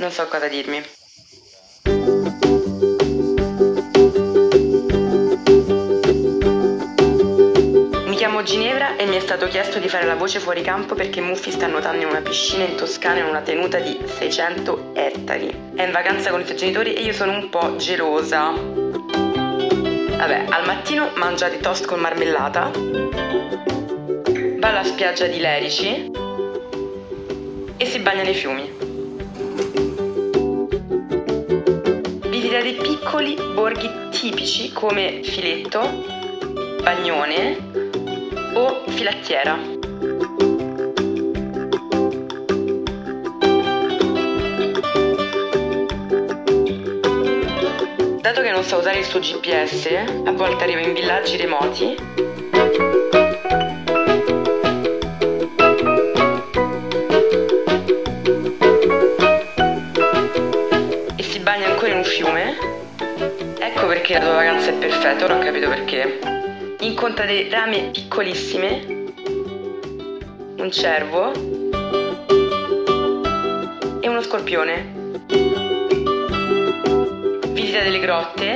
Non so cosa dirmi. Mi chiamo Ginevra e mi è stato chiesto di fare la voce fuori campo perché Muffy sta nuotando in una piscina in Toscana in una tenuta di 600 ettari. È in vacanza con i suoi genitori e io sono un po' gelosa. Vabbè, al mattino mangia di toast con marmellata, va alla spiaggia di Lerici e si bagna nei fiumi. Visita dei piccoli borghi tipici come Filetto, Bagnone o Filattiera. Dato che non sa usare il suo GPS, a volte arriva in villaggi remoti e si bagna ancora in un fiume. Ecco perché la tua vacanza è perfetta, ora ho capito perché. Incontra delle rame piccolissime, un cervo e uno scorpione. Visita delle grotte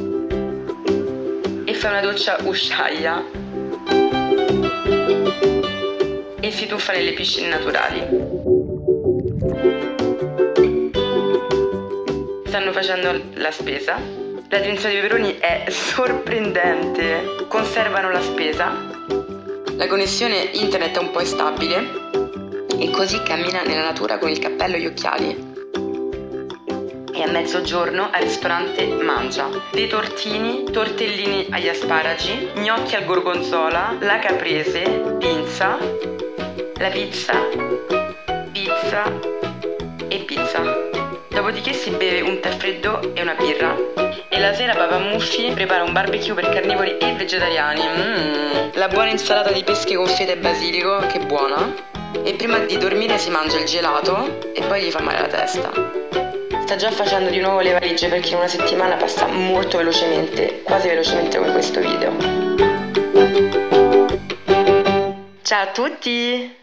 e fa una doccia Ushuaia e si tuffa nelle piscine naturali. Stanno facendo la spesa. La trinità dei peperoni è sorprendente. Conservano la spesa. La connessione internet è un po' instabile e così cammina nella natura con il cappello e gli occhiali. E a mezzogiorno al ristorante mangia dei tortini, tortellini agli asparagi, gnocchi al gorgonzola, la caprese, pinza, la pizza e pizza. Dopodiché si beve un tè freddo e una birra. E la sera Papa Muffy prepara un barbecue per carnivori e vegetariani. La buona insalata di pesche con feta e basilico, che buona. E prima di dormire si mangia il gelato e poi gli fa male la testa. Sta già facendo di nuovo le valigie perché in una settimana passa molto velocemente, quasi velocemente come questo video. Ciao a tutti!